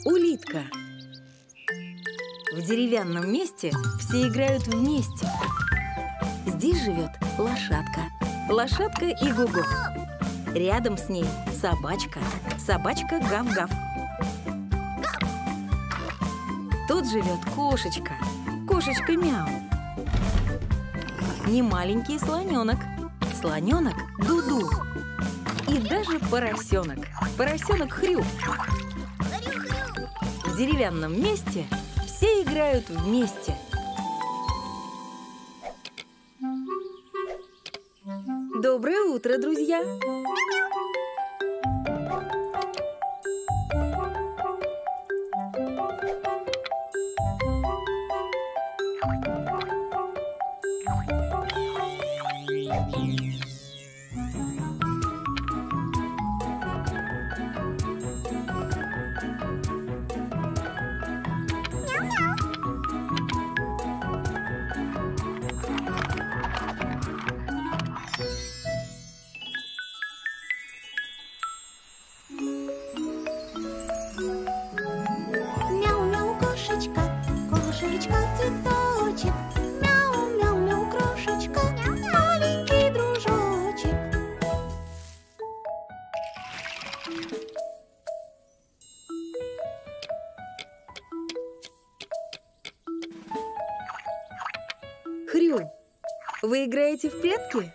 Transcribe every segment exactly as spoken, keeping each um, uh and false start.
Улитка. В деревянном месте все играют вместе. Здесь живет лошадка. Лошадка и Гугу. Рядом с ней собачка. Собачка Гав-Гав. Тут живет кошечка. Кошечка Мяу. Не маленький слоненок. Слоненок Дуду. И даже поросенок. Поросенок Хрю. В деревянном месте все играют вместе. Доброе утро, друзья! Хрю, вы играете в прятки?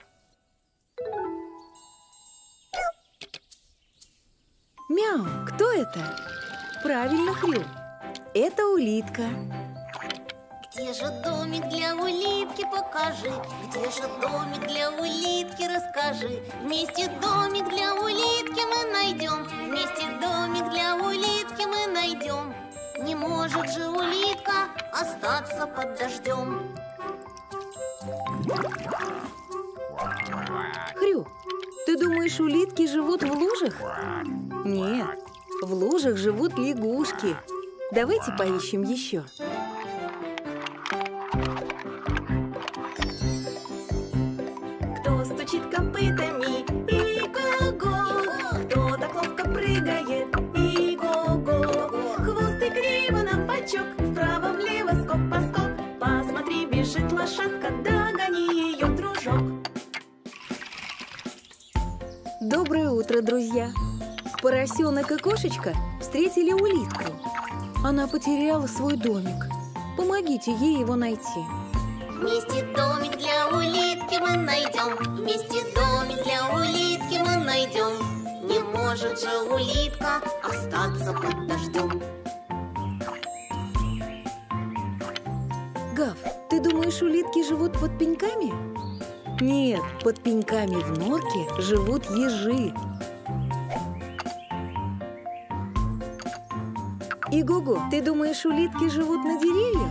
Мяу, кто это? Правильно, Хрю. Это улитка. Где же домик для улитки, покажи? Где же домик для улитки, расскажи? Вместе домик для улитки мы найдем. Вместе домик для улитки мы найдем. Не может же улитка остаться под дождем. Хрю, ты думаешь, улитки живут в лужах? Нет, в лужах живут лягушки. Давайте поищем еще. Кто стучит копытами? И-го-го! Кто так ловко прыгает? И-го-го! Хвост и криво на бочок, вправо-влево, скок-поскок. Посмотри, бежит лошадка, догони ее, дружок. Доброе утро, друзья! Поросенок и кошечка встретили улитку. Она потеряла свой домик. Помогите ей его найти. Вместе домик для улитки мы найдем. Вместе домик для улитки мы найдем. Не может же улитка остаться под дождем. Гав, ты думаешь, улитки живут под пеньками? Нет, под пеньками в норке живут ежи. И Гугу, ты думаешь, улитки живут на деревьях?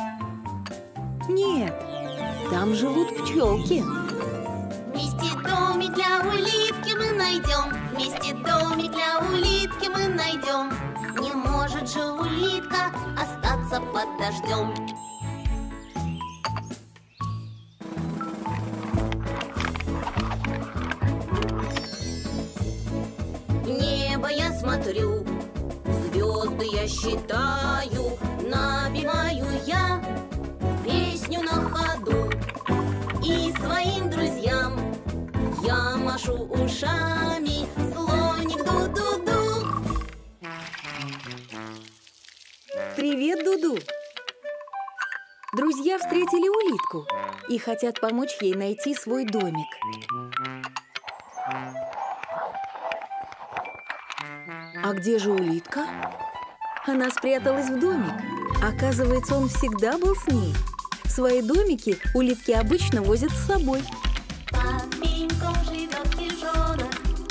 Нет, там живут пчелки. Вместе домик для улитки мы найдем. Вместе домик для улитки мы найдем. Не может же улитка остаться под дождем. В небо я смотрю, звезды я считаю, напеваю я песню на ходу. И своим друзьям я машу ушами, слоник ду-ду-ду. Привет, Дуду! Друзья встретили улитку и хотят помочь ей найти свой домик. А где же улитка? Она спряталась в домик. Оказывается, он всегда был с ней. Свои домики улитки обычно возят с собой. Под пеньком живет ежонок,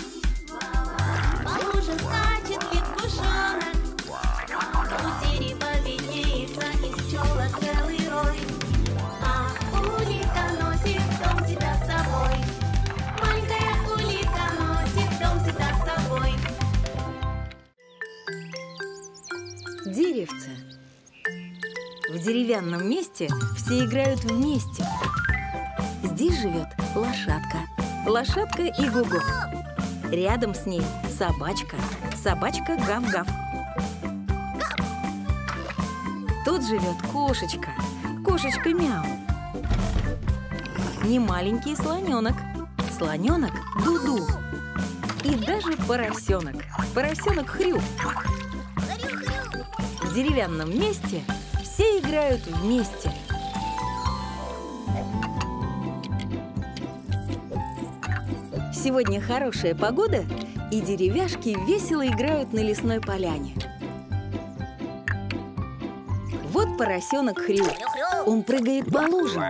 по луже скачет лягушонок. У дерева виднеется из пчелок целый рой. А улитка носит дом всегда с собой. Маленькая улитка носит дом всегда с собой. Деревце. В деревянном месте все играют вместе. Здесь живет лошадка. Лошадка и Гугу. Рядом с ней собачка. Собачка Гав-Гав. Тут живет кошечка, кошечка Мяу. Не маленький слоненок, слоненок Дуду. И даже поросенок, поросенок Хрю. В деревянном месте все играют вместе. Сегодня хорошая погода, и деревяшки весело играют на лесной поляне. Вот поросенок Хрю. Он прыгает по лужам.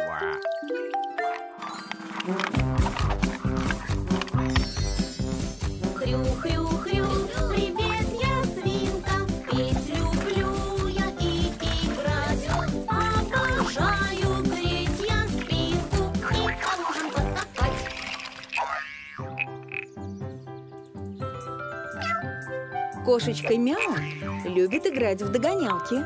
Хрю-хрю-хрю, привет, я свинка. Петь люблю я и играть. Обожаю греть я спинку и по лужам поскакать. Кошечка Мяу любит играть в догонялки.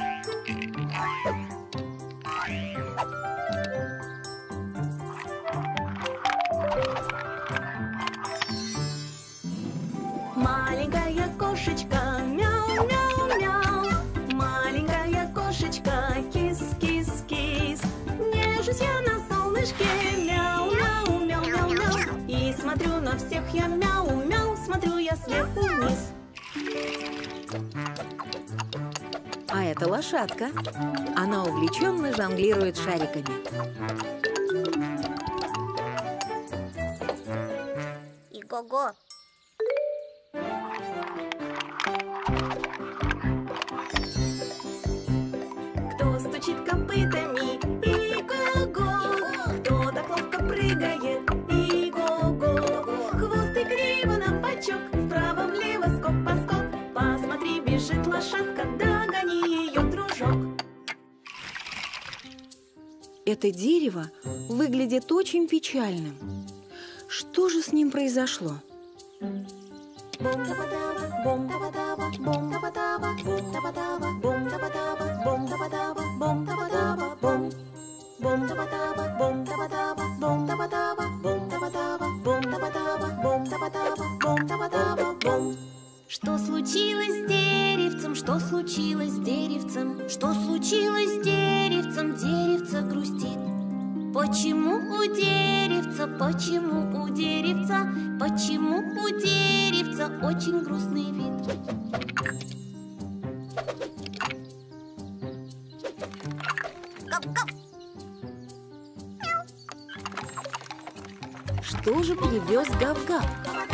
Маленькая кошечка, мяу-мяу-мяу. Маленькая кошечка, кис-кис-кис. Нежусь я на солнышке, мяу-мяу-мяу-мяу-мяу. И смотрю на всех я, мяу-мяу, смотрю я сверху вниз. А это лошадка. Она увлеченно жонглирует шариками. И-го-го. Кто стучит копытами? И-го-го. Кто так ловко прыгает? И-го-го. Хвост и криво на бочок, вправо-влево, скок-поскок. Посмотри, бежит лошадка, догони ее, дружок. Это дерево выглядит очень печальным. Что же с ним произошло? Бом-да-ба-даба, бом-да-ба-даба, бом-да-ба-даба, бом-да-ба-даба, бом-да-ба-даба, бом-да-ба-даба, бом-да-ба-даба, бом. Бом-да-ба-даба, бом-да-ба-даба, бом-да-ба-даба, бом-да-ба-даба, бом-да-ба-даба, бом-да-ба-даба, бом-да-ба-даба, бом. Что случилось с деревцем? Что случилось с деревцем? Что случилось с деревцем? Деревце грустит. Почему у деревца, почему у деревца, почему у деревца очень грустный вид? Гав-гав. Что же привез Гав-Гав?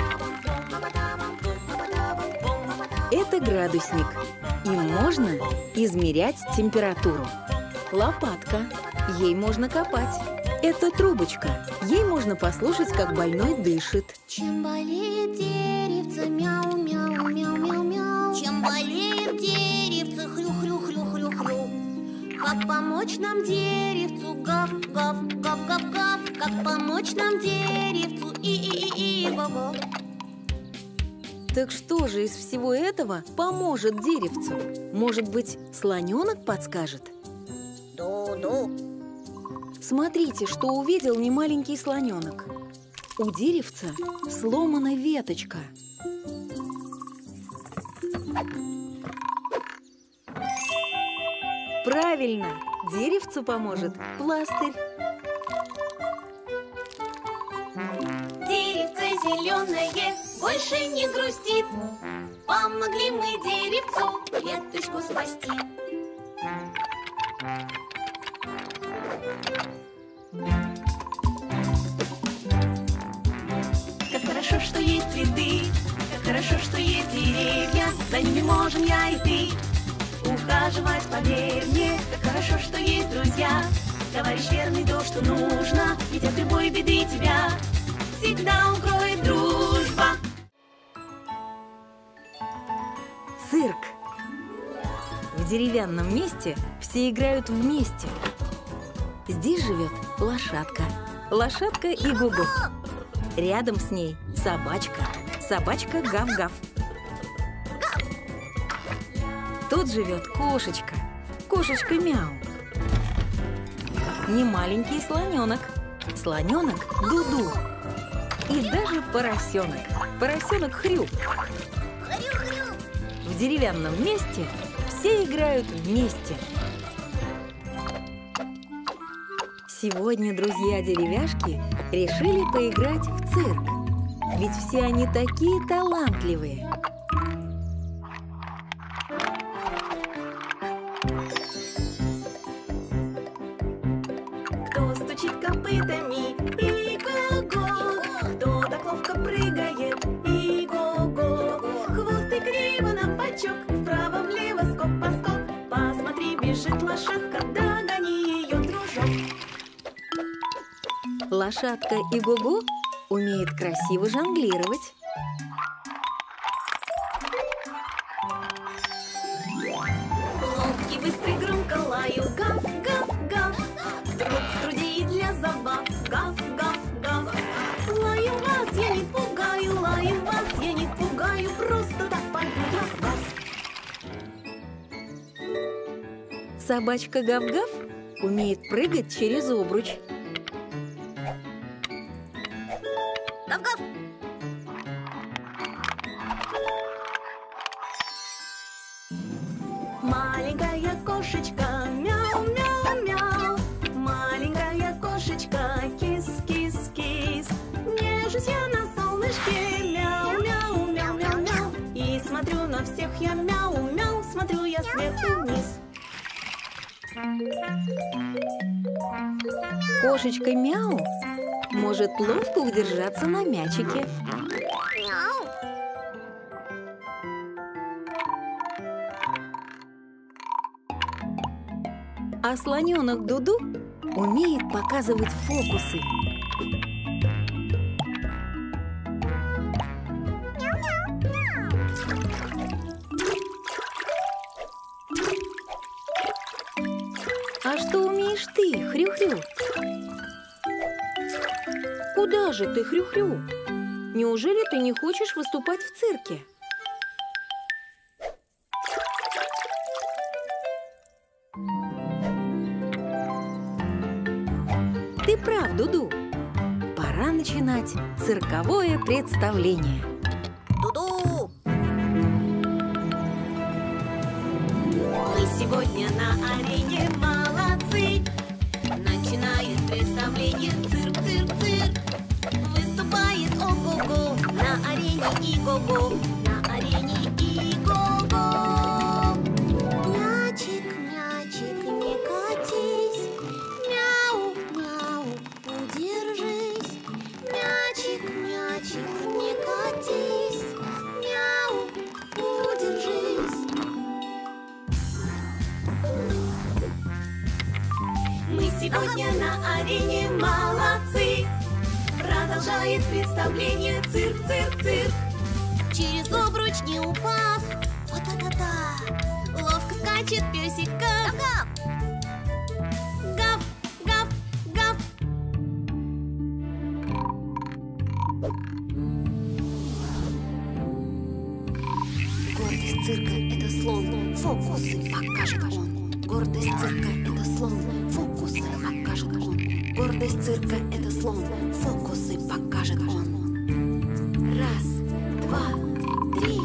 Это градусник. Им можно измерять температуру. Лопатка. Ей можно копать. Это трубочка. Ей можно послушать, как больной дышит. Чем болеет деревце, мяу-мяу-мяу-мяу-мяу. Чем болеет деревце, хрю-хрю-хрю-хрю-хрю. Как помочь нам деревцу, гав-гав-гав-гав-гав. Как помочь нам деревцу, и-и-и-и-го-го. Так что же из всего этого поможет деревцу? Может быть, слоненок подскажет? Ду-ду. Смотрите, что увидел немаленький слоненок. У деревца сломана веточка. Правильно! Деревцу поможет пластырь. Деревце зеленое больше не грустит. Помогли мы деревцу веточку спасти. Как хорошо, что есть цветы, как хорошо, что есть деревья. За ними можем я и ты ухаживать, поверь мне. Как хорошо, что есть друзья, товарищ верный, то, что нужно. Ведь от любой беды тебя всегда укроет дружба. Цирк. В деревянном месте все играют вместе. Здесь живет лошадка. Лошадка и Гугу. Рядом с ней собачка. Собачка Гав-Гав. Тут живет кошечка. Кошечка Мяу. Не маленький слоненок. Слоненок Дуду. И даже поросенок. Поросенок Хрю. В деревянном месте все играют вместе. Сегодня друзья-деревяшки решили поиграть в цирк. Ведь все они такие талантливые. Кто стучит копытами? И-го-го! Кто так ловко прыгает? И-го-го! Хвост и криво на бочок, вправо-влево, скок-поскок. Посмотри, бежит лошадка, догони ее, дружок. Лошадка И-го-го умеет красиво жонглировать. Ловкий, быстрый, громко лаю, гав, гав, гав. Вдруг в труде и для забав, гав, гав, гав. Лаю вас, я не пугаю, лаю вас, я не пугаю, просто так пою я вас. Собачка Гав-Гав умеет прыгать через обруч. Гав-гав! Маленькая кошечка, мяу-мяу-мяу. Маленькая кошечка, кис-кис-кис. Нежусь я на солнышке, мяу-мяу-мяу-мяу-мяу. И смотрю на всех я, мяу-мяу, смотрю я сверху вниз. Кошечка Мяу может ловко удержаться на мячике. Мяу! А слоненок Дуду умеет показывать фокусы. А что умеешь ты, Хрю-Хрю? Куда же ты, Хрю-Хрю? Неужели ты не хочешь выступать в цирке? Ты прав, Дуду. Пора начинать цирковое представление. Дуду! Мы сегодня на арене молодцы. Начинает представление цирк, цирк, цирк. Выступает ого-го на арене И-го-го. На арене И-го-го. Мячик, мячик, не катись. Мяу, мяу, удержись. Мячик, мячик, не катись. Мяу, удержись. Мы сегодня на арене молодцы. Продолжает представление цирк, цирк, цирк. Через обруч не упав. Вот-та-та-та. Ловко скачет песик Гав. Гав! Гав, гав, гав. Гордость цирка — это слон, фокусы покажет он. Гордость цирка — это слон, фокусы покажет он. Гордость цирка — это слон, фокусы покажет он. Раз, два, три.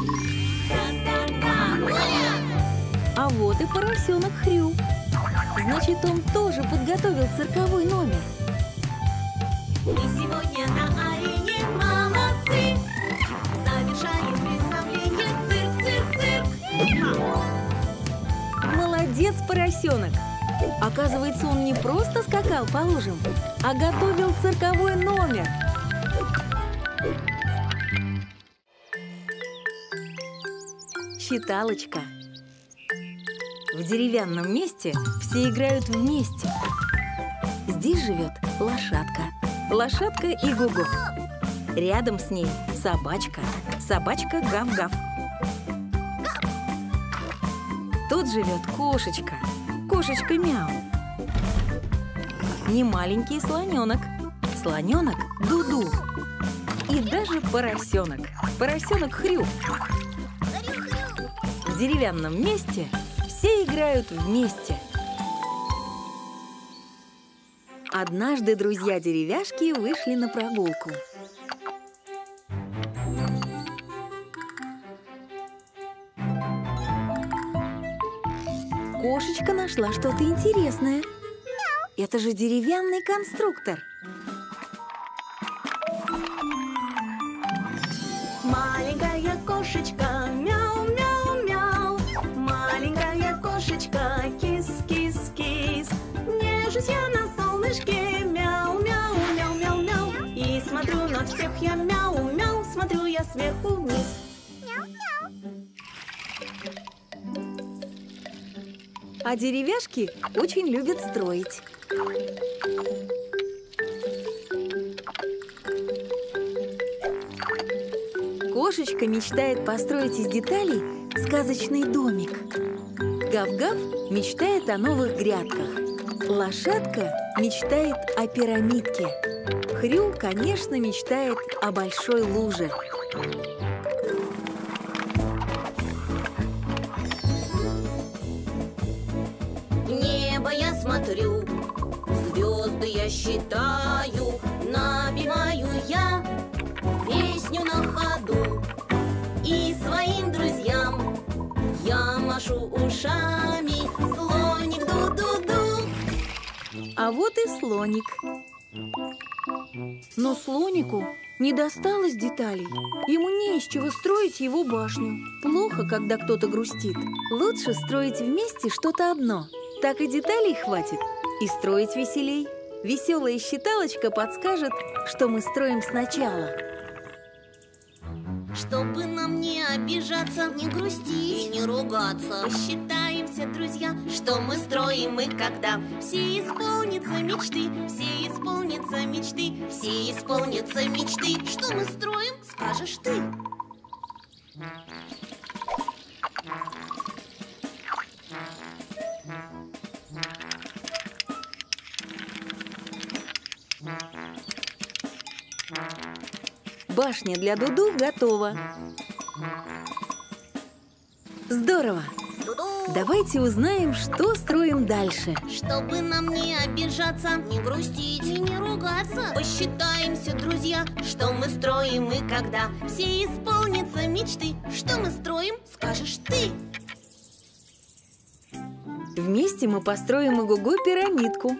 А вот и поросенок Хрю. Значит, он тоже подготовил цирковой номер. Мы сегодня на арене молодцы. Завершаем представление цирк, цирк, цирк. Молодец, поросенок! Оказывается, он не просто скакал по лужам, а готовил цирковой номер. Считалочка. В деревянном месте все играют вместе. Здесь живет лошадка. Лошадка И-го-го. Рядом с ней собачка. Собачка Гав-Гав. Тут живет кошечка. Кошечка Мяу. Немаленький слоненок. Слоненок Дуду. И даже поросенок. Поросенок Хрю. В деревянном месте все играют вместе. Однажды друзья-деревяшки вышли на прогулку. Кошечка нашла что-то интересное. Это же деревянный конструктор. Маленькая кошечка, мяу-мяу-мяу. Маленькая кошечка, кис-кис-кис. Нежусь я на солнышке, мяу-мяу-мяу-мяу-мяу. И смотрю на всех я, мяу-мяу, смотрю я сверху вниз. А деревяшки очень любят строить. Кошечка мечтает построить из деталей сказочный домик. Гав-гав мечтает о новых грядках. Лошадка мечтает о пирамидке. Хрю, конечно, мечтает о большой луже. В небо я смотрю, звезды я считаю, напеваю я песню на ходу. И своим друзьям я машу ушами, слоник ду-ду-ду. А вот и слоник. Но слонику не досталось деталей. Ему не из чего строить его башню. Плохо, когда кто-то грустит. Лучше строить вместе что-то одно. Так и деталей хватит, и строить веселей. Веселая считалочка подскажет, что мы строим сначала. Чтобы нам не обижаться, не грустить и не ругаться, посчитаемся, друзья, что мы строим и когда. Все исполнятся мечты, все исполнятся мечты, все исполнятся мечты. Что мы строим, скажешь ты. Башня для Дуду готова. Здорово! Ду-ду. Давайте узнаем, что строим дальше. Чтобы нам не обижаться, не грустить и не ругаться, посчитаемся, друзья, что мы строим и когда. Все исполнятся мечты. Что мы строим, скажешь ты. Вместе мы построим ого-го пирамидку.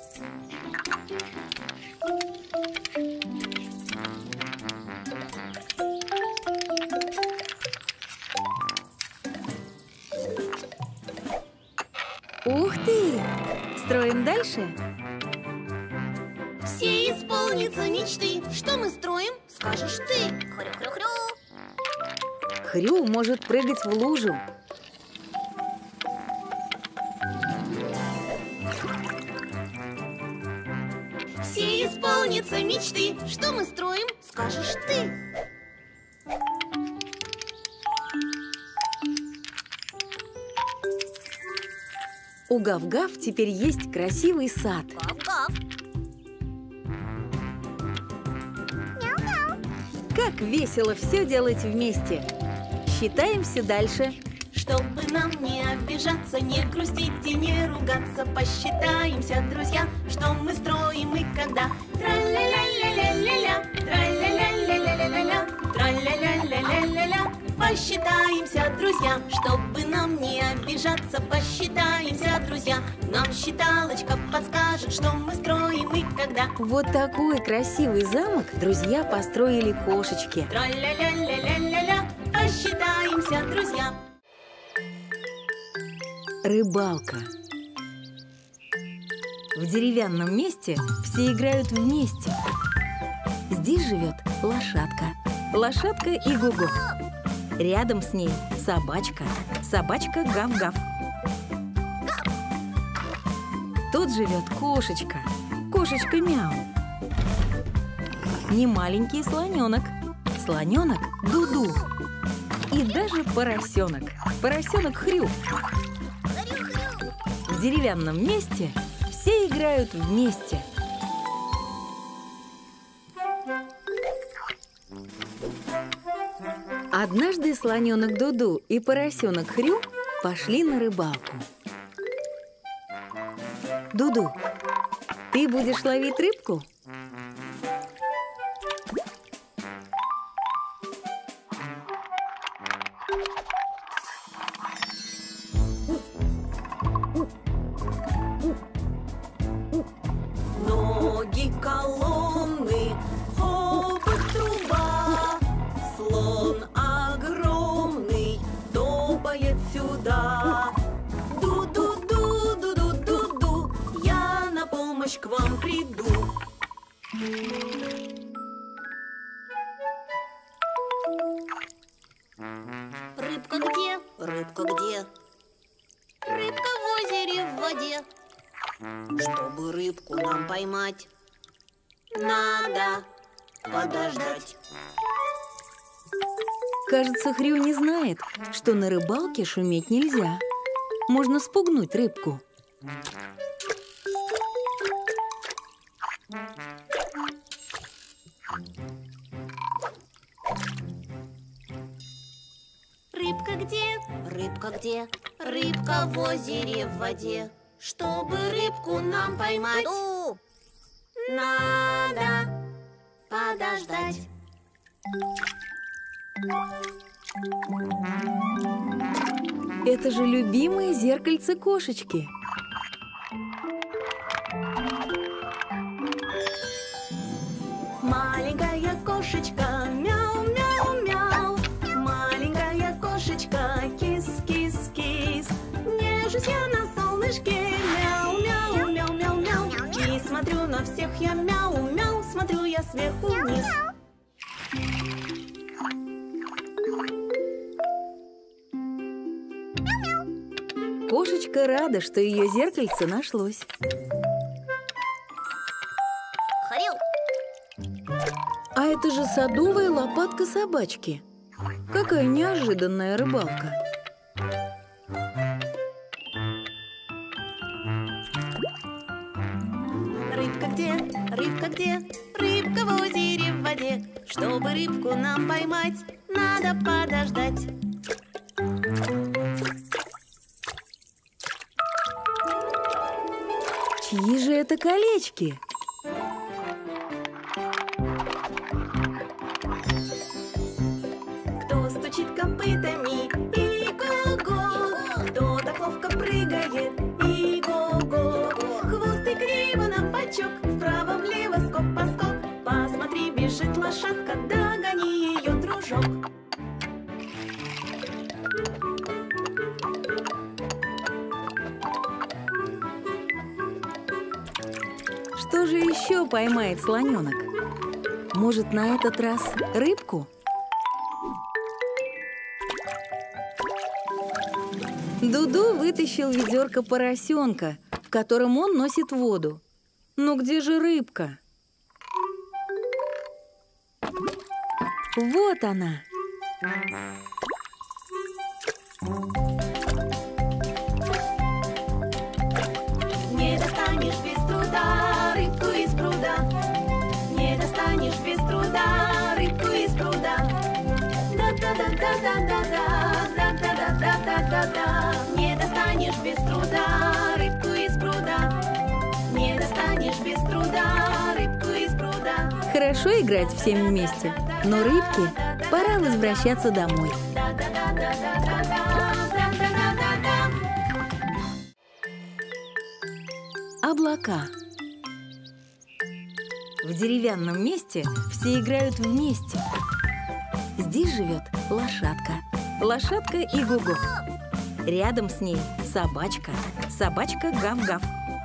Ух ты! Строим дальше? Все исполнятся мечты. Что мы строим, скажешь ты. Хрю-хрю-хрю. Хрю может прыгать в лужу. Все исполнятся мечты. Что мы строим, скажешь ты. У Гав-Гав теперь есть красивый сад. Гав-гав. Как весело все делать вместе. Считаемся дальше. Чтобы нам не обижаться, не грустить и не ругаться, посчитаемся, друзья, что мы строим и когда. Тра-ля-ля-ля-ля-ля-ля, тра-ля-ля-ля-ля-ля-ля, тра-ля-ля-ля-ля-ля-ля. Посчитаемся, друзья, чтобы нам не обижаться, посчитаемся, друзья. Нам считалочка подскажет, что мы строим и когда. Вот такой красивый замок друзья построили кошечке. Тра-ля-ля-ля-ля-ля-ля, посчитаемся, друзья. Рыбалка. В деревянном месте все играют вместе. Здесь живет лошадка. Лошадка и Гугу. Рядом с ней собачка. Собачка Гав-Гав. Тут живет кошечка. Кошечка Мяу. Немаленький слоненок. Слоненок Дуду. И даже поросенок. Поросенок Хрю. В деревянном месте все играют вместе. Однажды слоненок Дуду и поросенок Хрю пошли на рыбалку. Дуду, ты будешь ловить рыбку? поймать, надо подождать. Кажется, Хрю не знает, что на рыбалке шуметь нельзя. Можно спугнуть рыбку. Рыбка где? Рыбка где? Рыбка в озере в воде. Чтобы рыбку нам поймать, надо подождать. Это же любимые зеркальце кошечки. Маленькая кошечка, мяу-мяу-мяу. Маленькая кошечка, кис-кис-кис. Нежусь я на солнышке, мяу-мяу-мяу-мяу-мяу. И смотрю на всех я, мяу-мяу, смотрю я сверху вниз. Кошечка рада, что ее зеркальце нашлось. А это же садовая лопатка собачки. Какая неожиданная рыбалка. Рыбка где? Рыбка где? Рыбка в озере в воде. Чтобы рыбку нам поймать, надо подождать. Чьи же это колечки? Кто стучит копытами? И-го-го! Кто так ловко прыгает? И-го-го! Хвосты криво на бочок, вправо-влево скок-поскок. Посмотри, бежит лошадка, догони ее, дружок. Что же еще поймает слоненок? Может, на этот раз рыбку? Дуду вытащил ведерко поросенка, в котором он носит воду. Но где же рыбка? Вот она! Не достанешь без труда рыбку из пруда. Не достанешь без труда рыбку из пруда. Да-да-да-да-да-да-да, да-да-да-да-да-да. Не достанешь без труда рыбку из пруда. Не достанешь без труда рыбку из пруда. Хорошо играть всем вместе, но рыбке пора возвращаться домой. Облака. В деревянном месте все играют вместе. Здесь живет лошадка. Лошадка и Гугу. Рядом с ней собачка. Собачка Гав-Гав.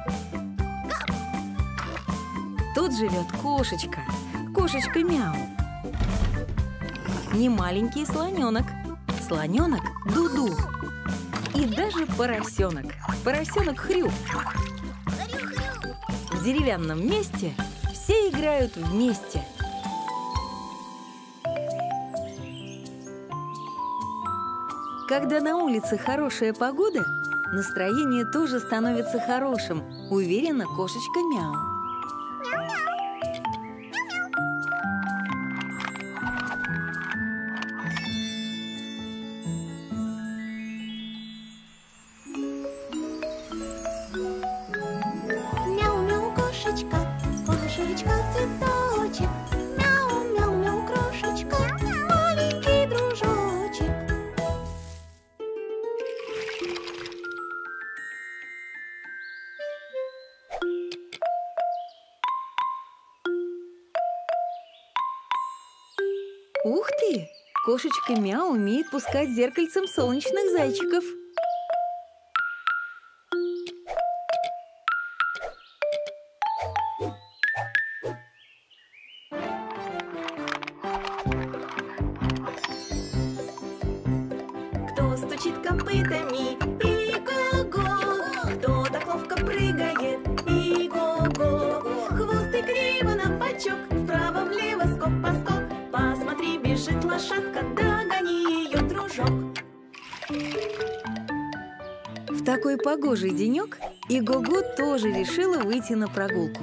Тут живет кошечка. Кошечка Мяу. Немаленький слоненок. Слоненок Дуду. И даже поросенок. Поросенок Хрю. В деревянном месте все играют вместе. Когда на улице хорошая погода, настроение тоже становится хорошим, уверена кошечка Мяу. Мяу-мяу, кошечка, кошечка, цветочек. Мяу-мяу-мяу, крошечка, маленький дружочек. Ух ты! Кошечка Мяу умеет пускать зеркальцем солнечных зайчиков. Кто стучит копытами? И-го-го! Кто так ловко прыгает? И-го-го! дружок. В такой погожий денек Игого тоже решила выйти на прогулку.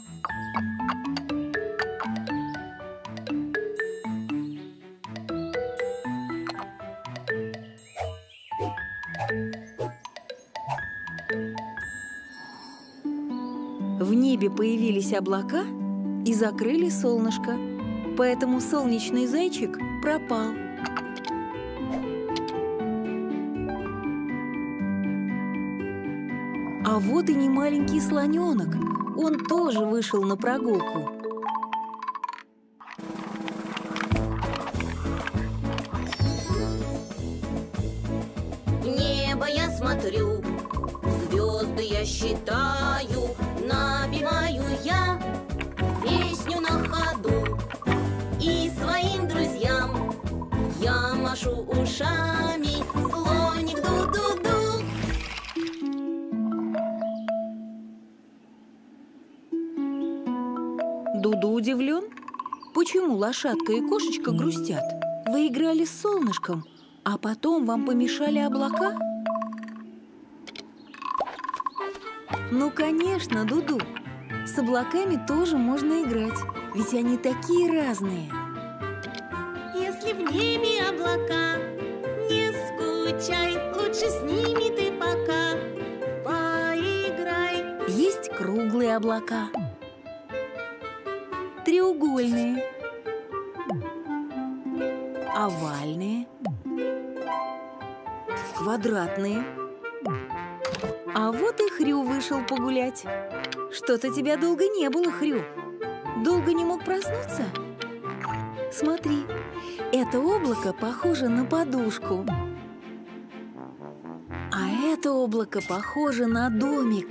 В небе появились облака и закрыли солнышко, поэтому солнечный зайчик пропал. А вот и не маленький слоненок, он тоже вышел на прогулку. В небо я смотрю, звезды я считаю, напеваю я песню на ходу. И своим друзьям я машу ушами, слоник ду-ду-ду. Дуду удивлен. Почему лошадка и кошечка грустят? Вы играли с солнышком, а потом вам помешали облака? Ну, конечно, Дуду. С облаками тоже можно играть, ведь они такие разные. Если в небе облака, не скучай, лучше с ними ты пока поиграй. Есть круглые облака, треугольные, овальные, квадратные. А вот и Хрю вышел погулять. Что-то тебя долго не было, Хрю. Долго не мог проснуться? Смотри, это облако похоже на подушку. А это облако похоже на домик.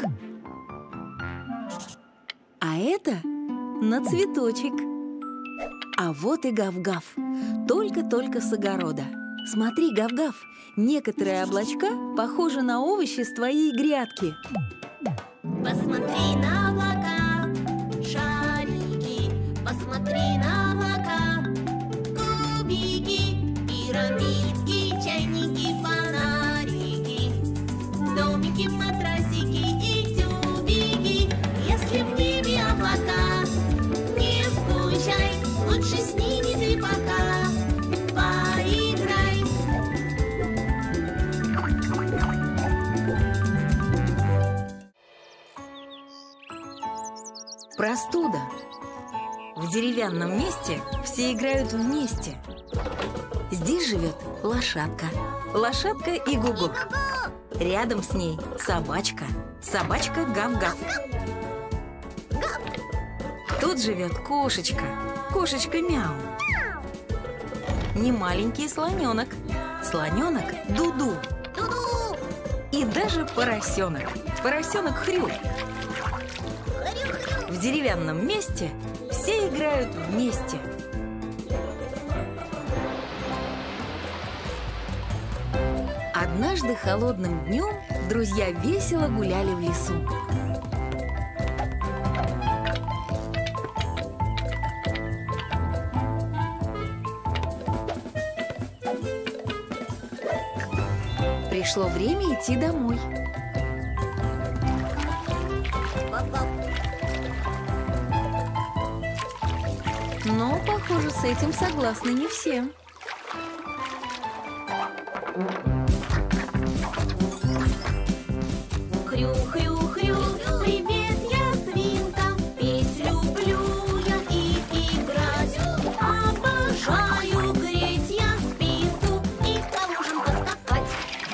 А это на цветочек. А вот и Гав-Гав, только-только с огорода. Смотри, Гав-Гав, некоторые облачка похожи на овощи с твоей грядки. Посмотри на облака, шарики, посмотри на облака, кубики, пирамидки, чайники, фонарики, домики, матрасики и тюбики. Если в небе облака, не скучай, лучше с ними ты пока поиграй. Простуда. В деревянном месте все играют вместе. Здесь живет лошадка. Лошадка и Гугу. Рядом с ней собачка. Собачка Гав-Гав. Тут живет кошечка. Кошечка Мяу. Не маленький слоненок. Слоненок Дуду. Ду-ду! И даже поросенок. Поросенок Хрю. В деревянном месте все играют вместе. Однажды холодным днем друзья весело гуляли в лесу. Пришло время идти домой. Но, похоже, с этим согласны не все. Хрю-хрю-хрю, привет, я свинка, петь люблю я и играть. Обожаю греть я спинку и по лужам поскакать.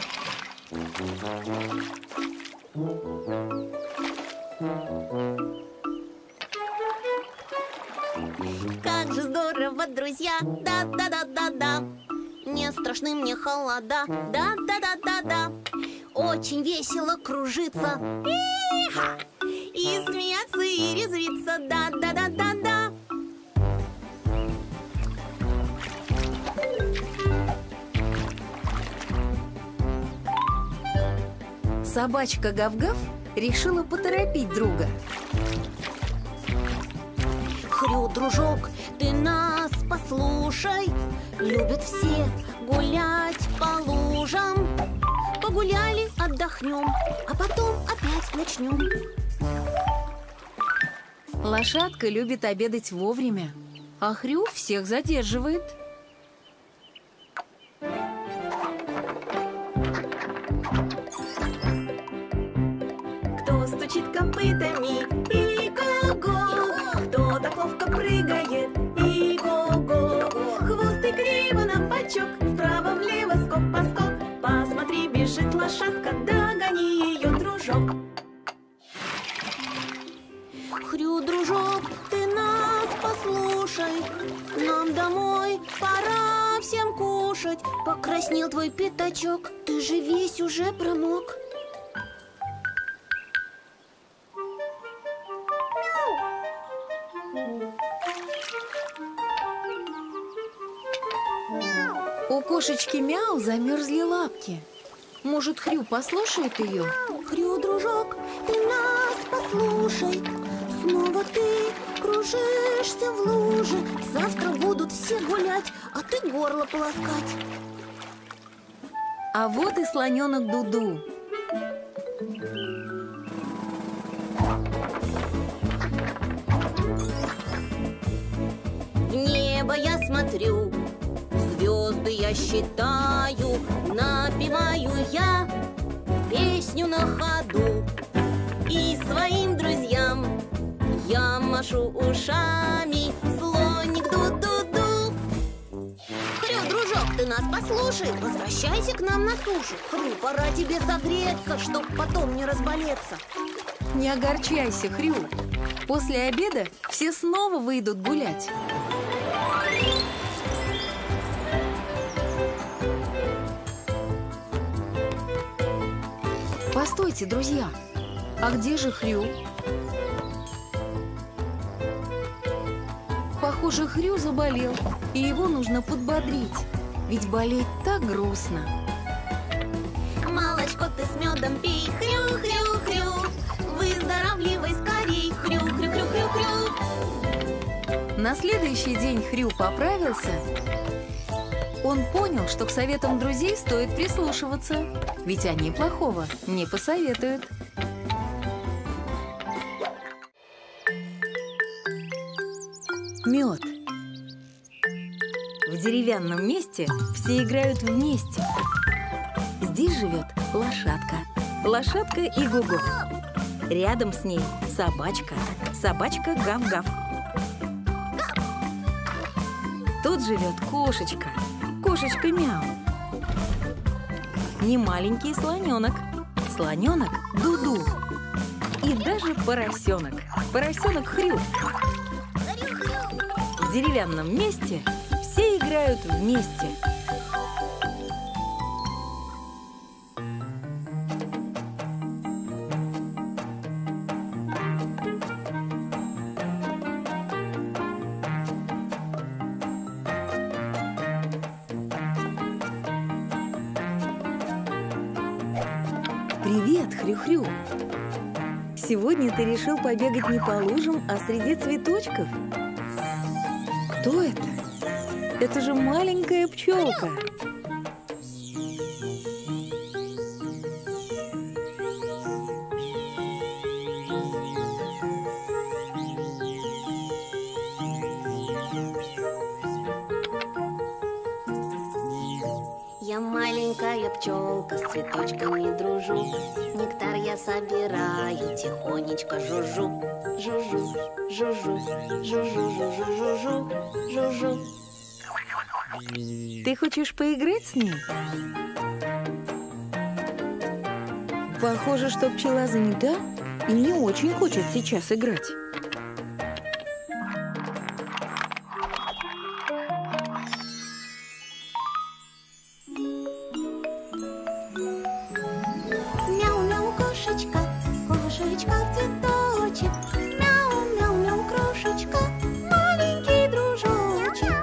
Как же здорово, друзья, да-да-да-да-да. Не страшны мне холода, да-да-да-да-да. Очень весело кружиться и-ха! И смеяться, и резвиться, да-да-да-да-да. Собачка Гав-Гав решила поторопить друга. Хрю, дружок, ты нас послушай. Любят все гулять по Погуляли, отдохнем, а потом опять начнем. Лошадка любит обедать вовремя, а Хрю всех задерживает. Кто стучит копытами? И-го-го! Кто так ловко прыгает? И-го-го! Хвост и криво на бочок, вправо-влево, скок-поскок. Посмотри, бежит лошадка, догони ее, дружок. Хрю, дружок, ты нас послушай. Нам домой пора всем кушать. Покраснел твой пятачок, ты же весь уже промок. У кошечки Мяу замерзли лапки. Может, Хрю послушает ее? Хрю, дружок, ты нас послушай. Снова ты кружишься в луже. Завтра будут все гулять, а ты горло полоскать. А вот и слоненок Дуду. В небо я смотрю, звезды я считаю, напеваю я песню на ходу. И своим друзьям я машу ушами, слоник ду-ду-ду. Хрю, дружок, ты нас послушай, возвращайся к нам на сушу. Хрю, пора тебе согреться, чтоб потом не разболеться. Не огорчайся, Хрю. После обеда все снова выйдут гулять. Постойте, друзья. А где же Хрю? Похоже, Хрю заболел, и его нужно подбодрить. Ведь болеть так грустно. Молочко ты с медом пей, хрю-хрю-хрю. Выздоравливай скорей, хрю-хрю-хрю-хрю-хрю. На следующий день Хрю поправился. Он понял, что к советам друзей стоит прислушиваться, ведь они плохого не посоветуют. Мед. В деревянном месте все играют вместе. Здесь живет лошадка. Лошадка и Гугу. Рядом с ней собачка. Собачка Гав-Гав. Тут живет кошечка. Кошечка Мяу. Не маленький слоненок. Слоненок Дуду. И даже поросенок. Поросенок Хрю. В деревянном месте все играют вместе. Привет, Хрю-Хрю! Сегодня ты решил побегать не по лужам, а среди цветочков? Кто это? Это же маленькая пчелка. Я маленькая пчелка, с цветочками дружу. Нектар я собираю, тихонечко жужжу. Жужжу, жужжу, жужжу, жужжу, жужжу, жужжу. Ты хочешь поиграть с ней? Похоже, что пчела занята и не очень хочет сейчас играть. Мяу-мяу, кошечка, кошечка в цветочек. Мяу-мяу-мяу, крошечка, маленький дружочек.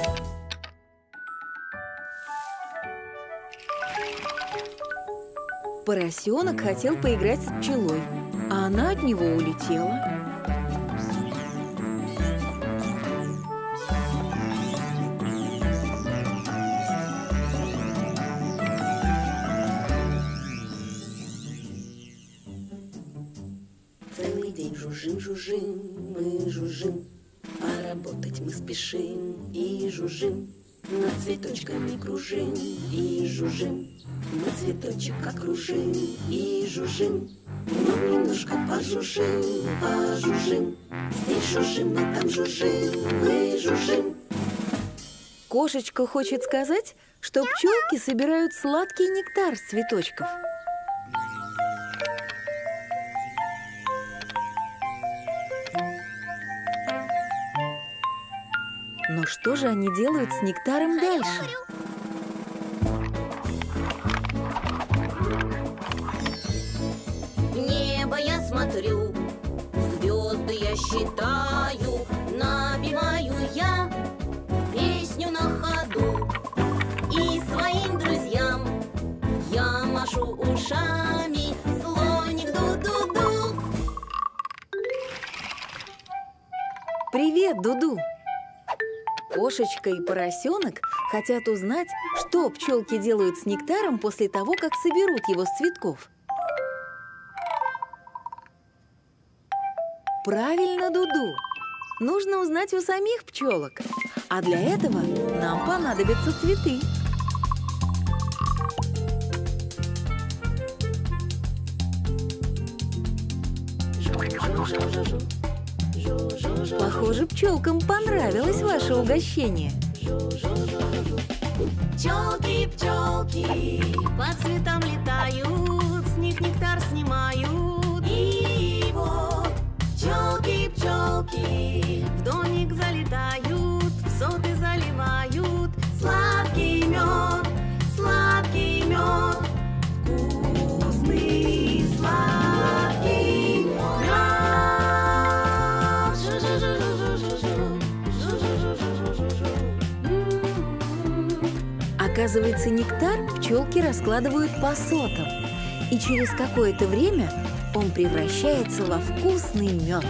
Поросенок хотел поиграть с пчелой, а она от него улетела. Жужжим, жужжим, мы жужжим, поработать мы спешим и жужжим. Над цветочками кружим и жужжим, мы цветочек окружим и жужжим. Ну, немножко пожужжим, пожужжим, здесь жужжим, мы там жужжим, мы жужжим. Кошечка хочет сказать, что пчелки собирают сладкий нектар с цветочков. Но что же они делают с нектаром дальше? В небо я смотрю, звезды я считаю, напеваю я песню на ходу. И своим друзьям я машу ушами, слоник ду-ду-ду. Привет, Дуду! Кошечка и поросенок хотят узнать, что пчелки делают с нектаром после того, как соберут его с цветков. Правильно, Дуду! Нужно узнать у самих пчелок. А для этого нам понадобятся цветы. Похоже, пчелкам понравилось ваше угощение. Пчелки, пчелки По цветам летают, с них нектар снимают. и вот пчелки, пчелки В домик залетают, в соты заливают. сладкий мед, сладкий мед, вкусный сладкий мед. Оказывается, нектар пчелки раскладывают по сотам, и через какое-то время он превращается во вкусный мед.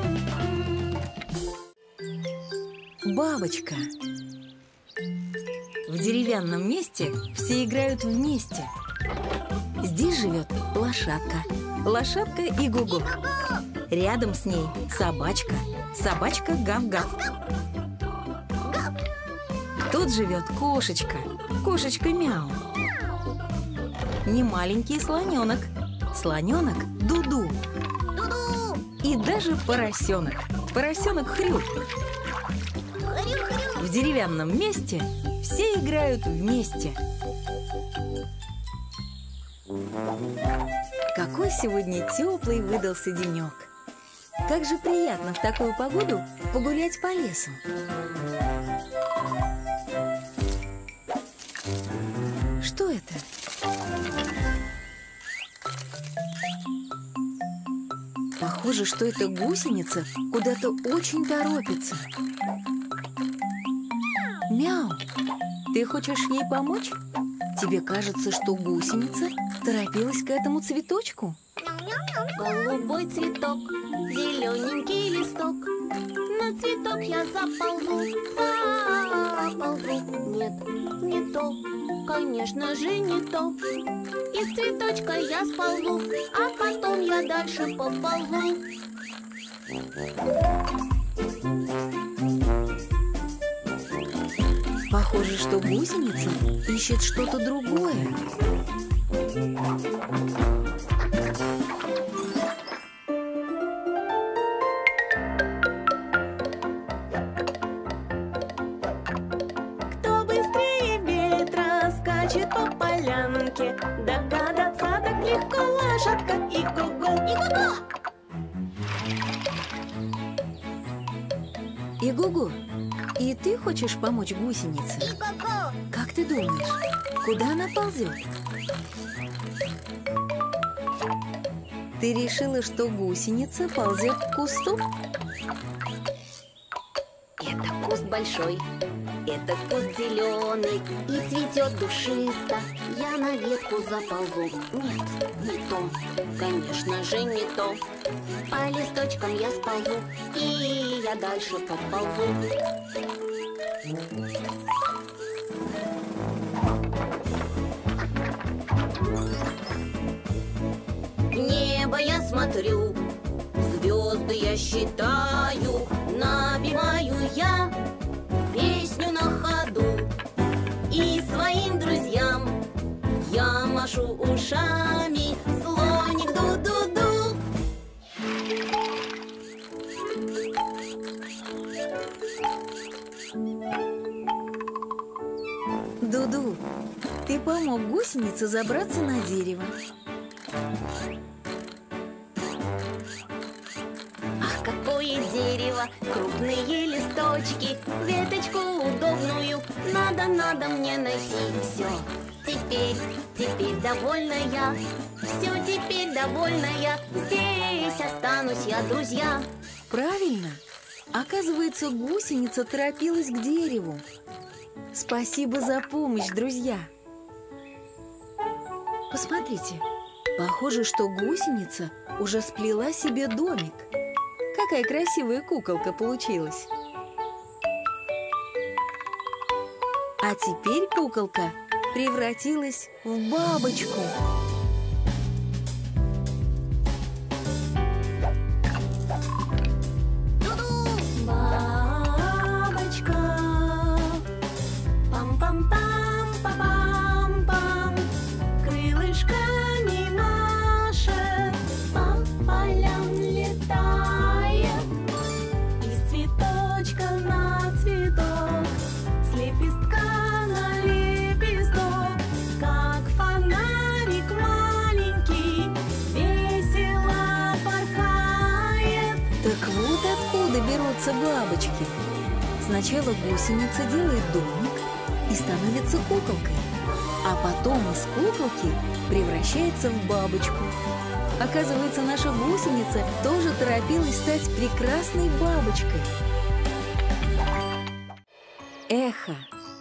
Бабочка. В деревянном месте все играют вместе. Здесь живет лошадка. Лошадка и Гугу. Рядом с ней собачка. Собачка Гав-Гав. Тут живет кошечка. Кошечка Мяу. Немаленький слоненок. Слоненок Дуду. И даже поросенок. Поросенок Хрю. В деревянном месте все играют вместе. Какой сегодня теплый выдался денек. Как же приятно в такую погоду погулять по лесу. Что это? Похоже, что эта гусеница куда-то очень торопится. Мяу, ты хочешь ей помочь? Тебе кажется, что гусеница торопилась к этому цветочку? Голубой цветок, зелененький листок. На цветок я заползу, заползу. Нет, не то, конечно же не то. Из цветочка я сползу, а потом я дальше поползу. Похоже, что гусеница ищет что-то другое. Кто быстрее ветра скачет по полянке, догадаться так легко лошадка и Гугу. И Гугу! И Гугу, и ты хочешь помочь гусенице? И Гугу! Как ты думаешь, куда она ползет? Ты решила, что гусеница ползет к кусту? Это куст большой, это куст зеленый и цветет душисто. Я на ветку заползу. Нет, не то, конечно же не то. По листочкам я сползу, и я дальше поползу. В небо я смотрю, звезды я считаю, напеваю я песню на ходу. И своим друзьям я машу ушами, слоник ду-ду-ду. Дуду, ты помог гусенице забраться на дерево. Ах, какое дерево, крупные листочки, веточку удобную надо-надо мне найти. Все, теперь, теперь довольна я, все, теперь довольна я, здесь останусь я, друзья. Правильно. Оказывается, гусеница торопилась к дереву. Спасибо за помощь, друзья. Посмотрите, похоже, что гусеница уже сплела себе домик. Какая красивая куколка получилась. А теперь куколка превратилась в бабочку. Пам-пам-пам-пам-пам, крылышками машет, по полям летает, из цветочка на цветок, с лепестка на лепесток, как фонарик маленький, весело порхает. Так вот откуда берутся бабочки. Сначала гусеница делает домик и становится куколкой, а потом из куколки превращается в бабочку. Оказывается, наша гусеница тоже торопилась стать прекрасной бабочкой. Эхо.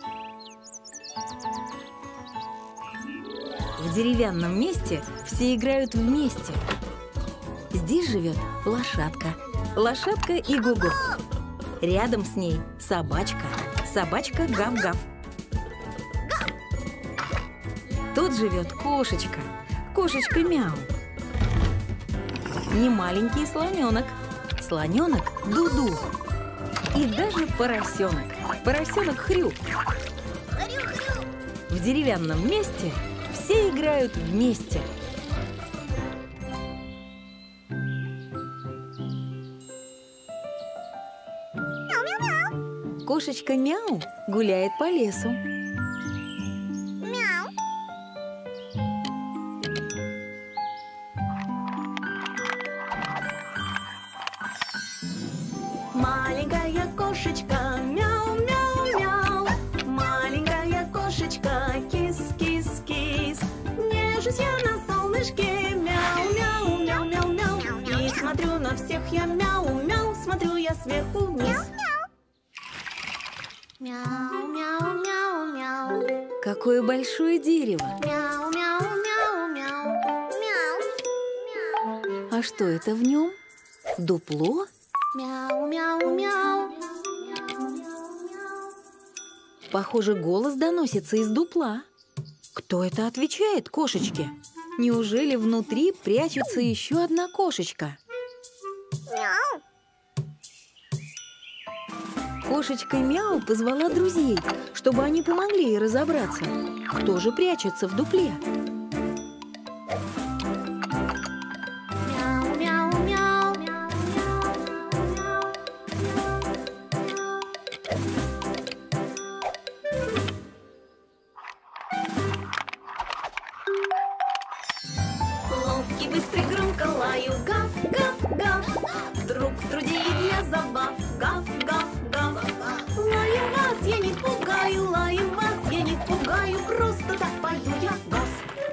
В деревянном месте все играют вместе. Здесь живет лошадка. Лошадка и Гугу. Рядом с ней собачка. Собачка Гав-Гав. Тут живет кошечка. Кошечка Мяу. Не маленький слоненок. Слоненок Дуду. И даже поросенок. Поросенок Хрю. В деревянном месте все играют вместе. Кошечка Мяу гуляет по лесу. Мяу. Маленькая кошечка, мяу-мяу-мяу, маленькая кошечка, кис-кис-кис. Нежусь я на солнышке, мяу-мяу-мяу-мяу-мяу. И смотрю на всех я, мяу-мяу, смотрю я сверху вниз. Мяу-мяу-мяу-мяу. Какое большое дерево! Мяу-мяу-мяу-мяу. Мяу. А что это в нем? Дупло? Мяу-мяу-мяу. Похоже, голос доносится из дупла. Кто это отвечает кошечке? Неужели внутри прячется еще одна кошечка? Мяу. Кошечка Мяу позвала друзей, чтобы они помогли ей разобраться, кто же прячется в дупле. Мяу-мяу-мяу. Ловкий, быстрый, громко лаю, гав-гав-гав. Вдруг в труде и для забав, гав-гав-гав. Лаю вас я не пугаю, лаю вас я не пугаю, просто так пою я, гав.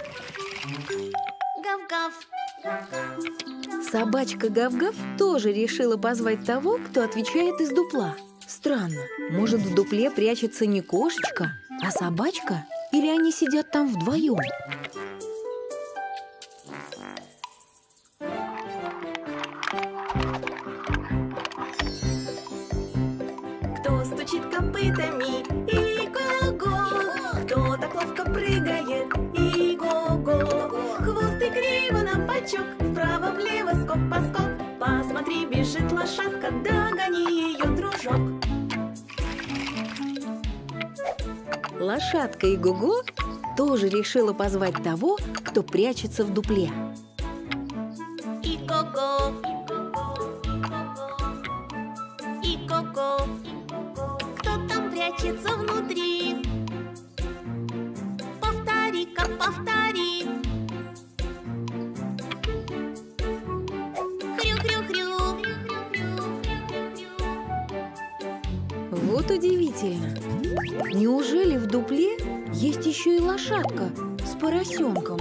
Гав-гав. Собачка Гав-Гав тоже решила позвать того, кто отвечает из дупла. Странно, может, в дупле прячется не кошечка, а собачка? Или они сидят там вдвоем? Кто стучит копытами, и го-го. Кто так ловко прыгает, и го-го. Хвост и грива на бочок, вправо-влево, скок-поскок. Посмотри лошадка, догони ее, дружок. Лошадка и Гого тоже решила позвать того, кто прячется в дупле. И Гого, и Гого, кто там прячется внутри? Повтори-ка, повтори. Хрю-хрю-хрю. Вот удивительно. Неужели в дупле есть еще и лошадка с поросенком?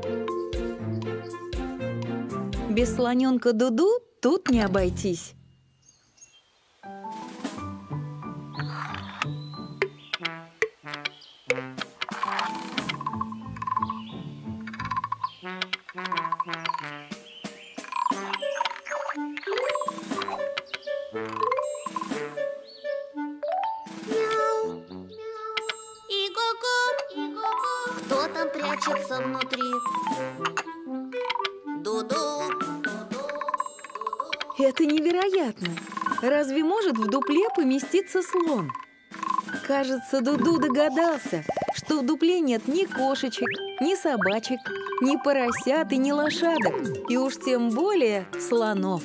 Без слоненка Дуду тут не обойтись. Мяу. И Гого, кто там прячется внутри? Дуду. Это невероятно! Разве может в дупле поместиться слон? Кажется, Дуду догадался, что в дупле нет ни кошечек, ни собачек, ни поросят и ни лошадок, и уж тем более слонов.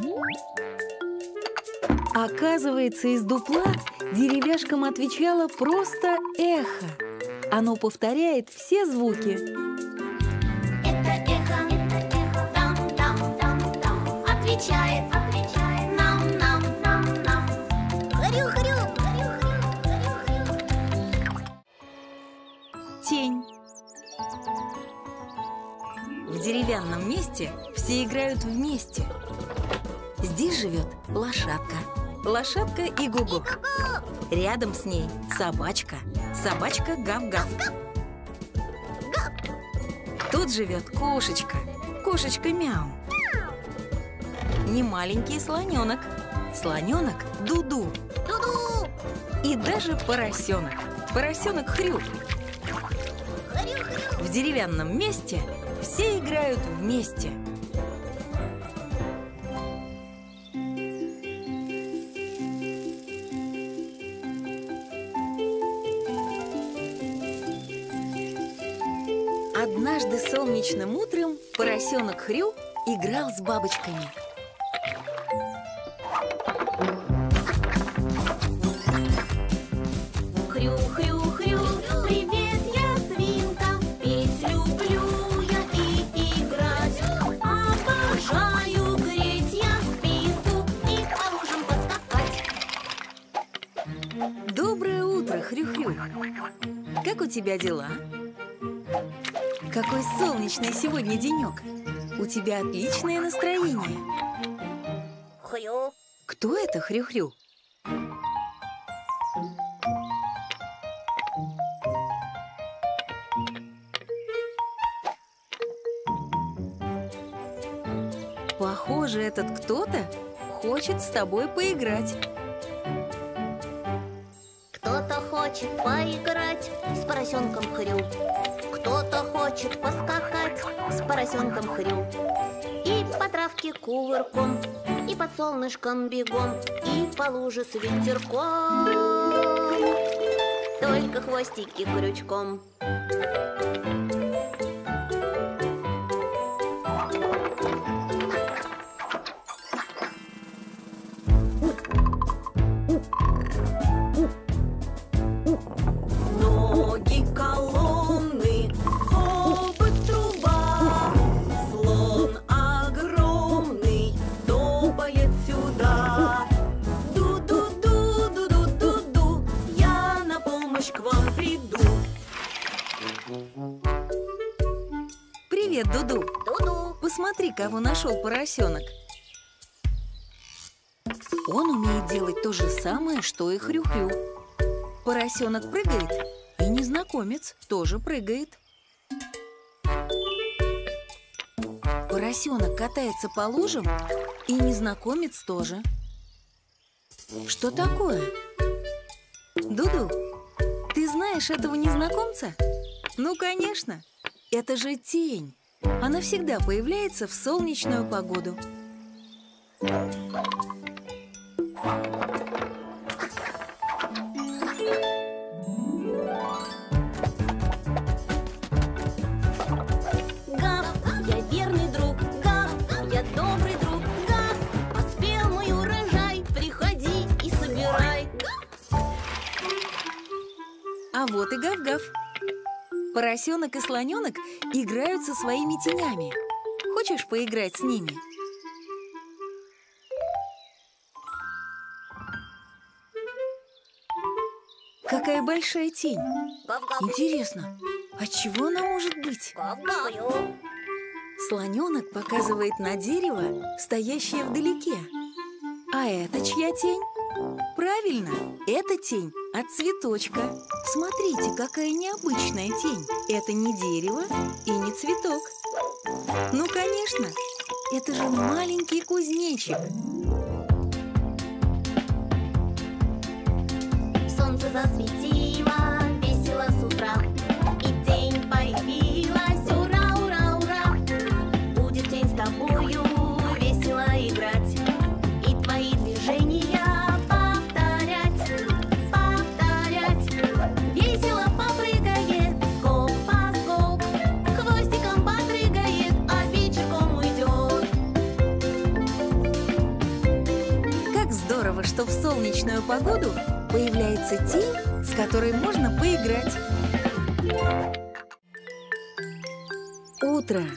Оказывается, из дупла деревяшкам отвечало просто эхо. Оно повторяет все звуки. Это эхо, там, там, там, там, отвечает, отвечает нам, нам, нам, нам. Хрю-хрю, хрю-хрю, хрю-хрю. Тень. В деревянном месте все играют вместе. Здесь живет лошадка. Лошадка и Гого. Рядом с ней собачка. Собачка гав-гав. Тут живет кошечка. Кошечка мяу. Немаленький слоненок. Слоненок Дуду. Дуду, И даже поросенок. Поросенок Хрю. хрю-хрю. В деревянном месте все играют вместе. Однажды солнечным утром поросенок Хрю играл с бабочками. Хрю-хрю-хрю, привет, я свинка. Петь люблю я и играть. Обожаю греть я спинку и по лужам поскакать. Доброе утро, Хрю-Хрю. Как у тебя дела? Какой солнечный сегодня денек. У тебя отличное настроение. Хрю. Кто это, Хрю-Хрю? Похоже, этот кто-то хочет с тобой поиграть. Кто-то хочет поиграть с поросенком Хрю. Кто-то хочет поскакать с поросенком Хрю. И по травке кувырком, и под солнышком бегом, и по луже с ветерком. Только хвостики крючком. Ноги колонны, хобот труба, слон огромный топает сюда. Ду-ду-ду-ду-ду-ду-ду, я на помощь к вам приду. Привет, Дуду. Дуду. Посмотри, кого нашел поросенок. Он умеет делать то же самое, что и Хрю-Хрю. Поросенок прыгает, и незнакомец тоже прыгает. Поросенок катается по лужам, и незнакомец тоже. Что такое? Дуду, ты знаешь этого незнакомца? Ну, конечно. Это же тень. Она всегда появляется в солнечную погоду. Гав, я верный друг, гав, я добрый друг, гав. Поспел мой урожай, приходи и собирай. А вот и Гав-Гав. Поросенок и слоненок играют со своими тенями. Хочешь поиграть с ними? Какая большая тень. Гав-гав, Интересно, от чего она может быть? гав-гав. Слоненок показывает на дерево, стоящее вдалеке. А это чья тень? Правильно, это тень от цветочка. Смотрите, какая необычная тень. Это не дерево и не цветок. Ну, конечно, это же маленький кузнечик. Солнце засветило весело с утра, и тень появилась, ура, ура, ура. Будет тень с тобою весело играть и твои движения повторять, повторять. Весело попрыгает, скок по скок, хвостиком подрыгает, а вечерком уйдет. Как здорово, что в солнечную погоду появляется тень, с которой можно поиграть. Утро.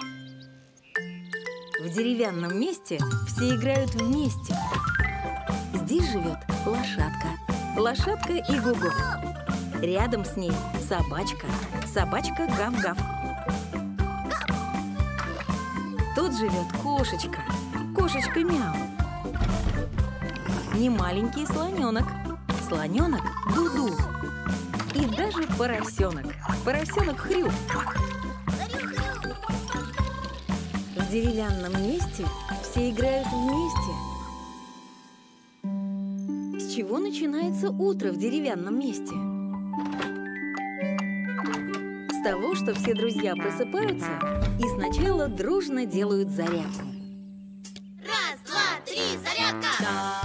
В деревянном месте все играют вместе. Здесь живет лошадка. Лошадка и Гугу. Рядом с ней собачка. Собачка Гав-Гав. Тут живет кошечка. Кошечка Мяу. Не маленький слоненок. Слоненок Дуду. И даже поросенок. Поросенок Хрю. В деревянном месте все играют вместе. С чего начинается утро в деревянном месте? С того, что все друзья просыпаются и сначала дружно делают зарядку. Раз, два, три, зарядка!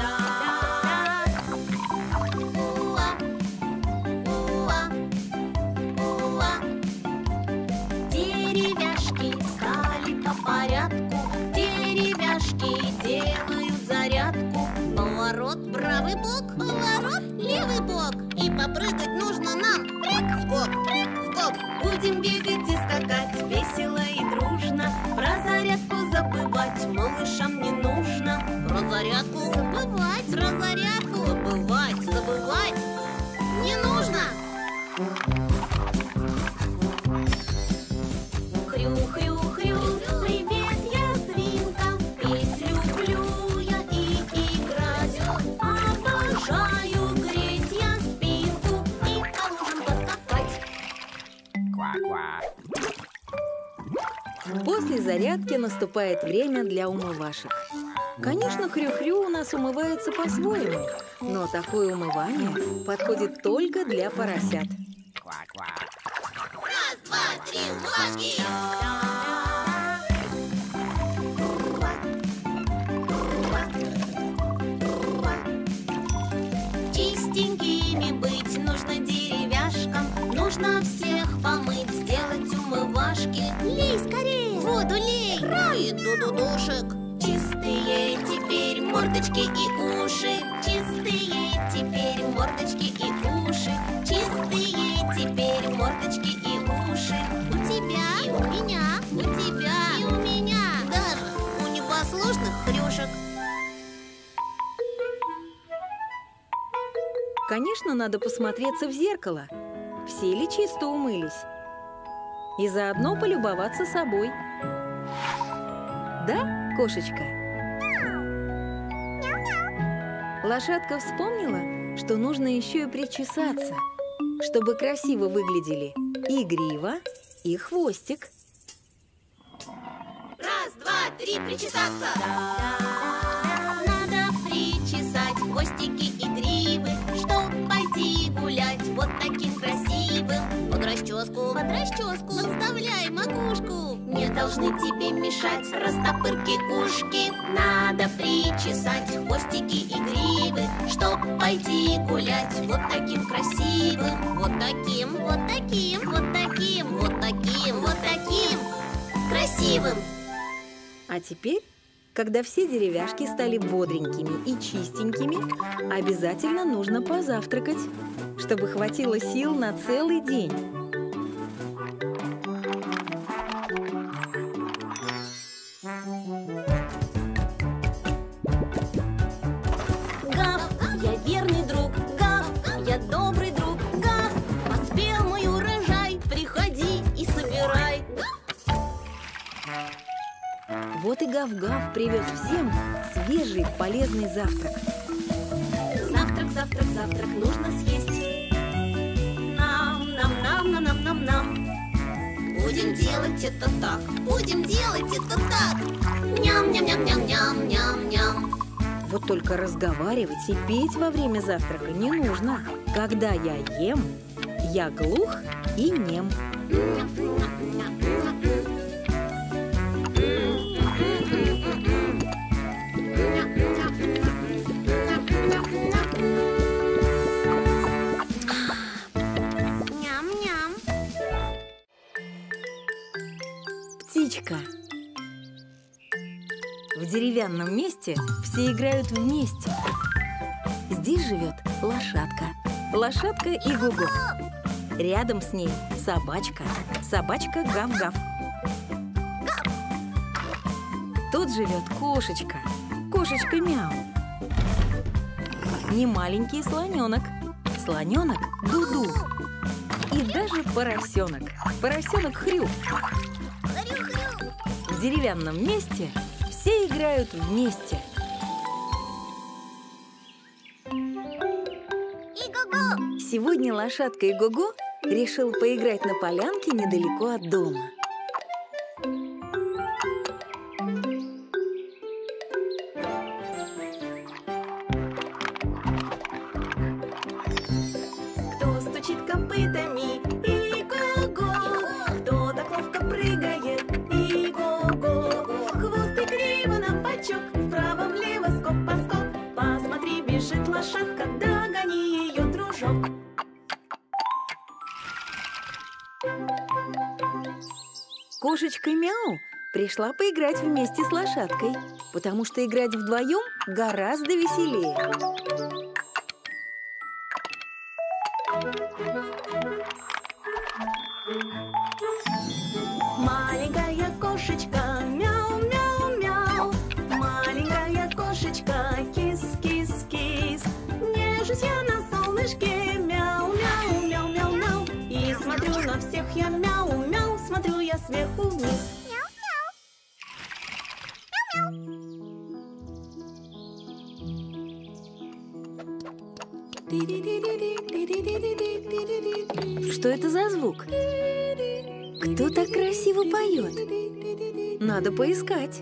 Уа, уа, уа. Деревяшки стали по порядку, деревяшки делают зарядку. Поворот, правый бок, поворот, левый бок. И попрыгать нужно нам. Прыг, скок, прыг, скок. Будем бегать и скакать весело и дружно. Про зарядку забывать малышам не нужно. Про зарядку забывать, про зарядку забывать, забывать не нужно. Хрю-хрю-хрю, привет, я свинка. Петь люблю я и играть. Обожаю греть я спинку и по лужам поскакать. После зарядки наступает время для умывашек. Конечно, Хрю-Хрю у нас умывается по-своему, но такое умывание подходит только для поросят. Раз, два, три, умывашки! Чистенькими быть нужно деревяшкам. Нужно всех помыть, сделать умывашки. Лей скорее! Воду лей! И ду-ду-душек. Чистые теперь мордочки и уши. Чистые теперь мордочки и уши. Чистые теперь мордочки и уши. У тебя и у меня, у тебя и у меня. Даже у непослушных хрюшек. Конечно, надо посмотреться в зеркало, все ли чисто умылись, и заодно полюбоваться собой. Да, кошечка? Лошадка вспомнила, что нужно еще и причесаться, чтобы красиво выглядели и грива, и хвостик. Раз, два, три, причесаться! Надо причесать хвостики и гривы, чтоб пойти гулять вот таким красивым. Под расческу, под расческу подставляй макушку. Не должны тебе мешать растопырки ушки. Надо причесать хвостики и гривы, чтоб пойти гулять вот таким красивым. Вот таким, вот таким, вот таким, вот таким, вот таким красивым. А теперь, когда все деревяшки стали бодренькими и чистенькими, обязательно нужно позавтракать, чтобы хватило сил на целый день. Гав, я верный друг, гав, я добрый друг, гав. Поспел мой урожай, приходи и собирай. Вот и Гав-Гав привез всем свежий полезный завтрак. Завтрак, завтрак, завтрак нужно съесть. Нам, нам, нам, нам, нам, нам, нам. Будем делать это так, будем делать это так. Ням-ням-ням-ням-ням-ням-ням. Вот только разговаривать и петь во время завтрака не нужно. Когда я ем, я глух и нем. Ням-ням. Птичка. В деревянном месте все играют вместе. Здесь живет лошадка. Лошадка и Гугу. Рядом с ней собачка. Собачка Гав-Гав. Тут живет кошечка. Кошечка Мяу. Немаленький слоненок. Слоненок Дуду. И даже поросенок. Поросенок Хрю. В деревянном месте все играют вместе. И-го-го! Сегодня лошадка и Гугу решил поиграть на полянке недалеко от дома. Кто стучит копытами? И-го-го! Кто так ловко прыгает? И-го-го! Хвост и криво на бочок, вправо-влево скок-поскок. Посмотри, бежит лошадка, догони ее, дружок. Кошечка Мяу пришла поиграть вместе с лошадкой, потому что играть вдвоем гораздо веселее. Маленькая кошечка, мяу-мяу-мяу. Маленькая кошечка, кис-кис-кис. Нежусь я на солнышке, мяу-мяу-мяу-мяу-мяу. И смотрю на всех я мяу-мяу, смотрю я сверху вниз. Что это за звук? Кто так красиво поет? Надо поискать.